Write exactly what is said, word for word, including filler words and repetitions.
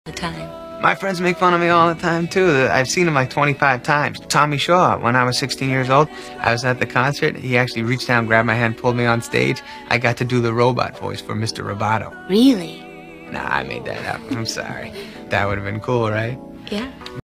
the time. My friends make fun of me all the time, too. I've seen him like twenty-five times. Tommy Shaw, when I was sixteen years old, I was at the concert. He actually reached down, grabbed my hand, pulled me on stage. I got to do the robot voice for Mister Roboto. Really? Nah, I made that up. I'm sorry. That would have been cool, right? Yeah.